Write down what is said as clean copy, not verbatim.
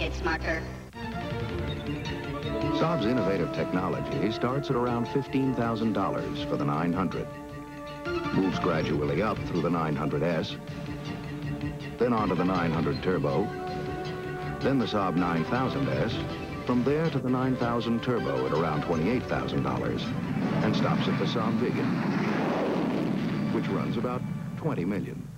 It's smarter. Saab's innovative technology starts at around $15,000 for the 900. Moves gradually up through the 900S, then onto the 900 Turbo, then the Saab 9000S, from there to the 9000 Turbo at around $28,000, and stops at the Saab Vigan, which runs about $20 million.